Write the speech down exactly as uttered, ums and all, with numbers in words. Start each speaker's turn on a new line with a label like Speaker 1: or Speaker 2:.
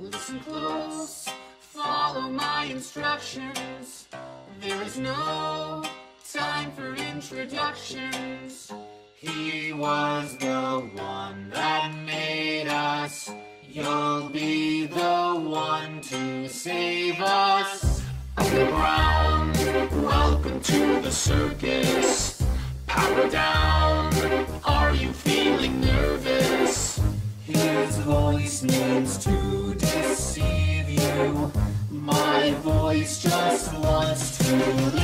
Speaker 1: Listen close, follow my instructions. There is no time for introductions. He was the one that made us. You'll be the one to save us. Underground, welcome to the circus. Power down, are you feeling nervous? His voice means to deceive you. My voice just wants to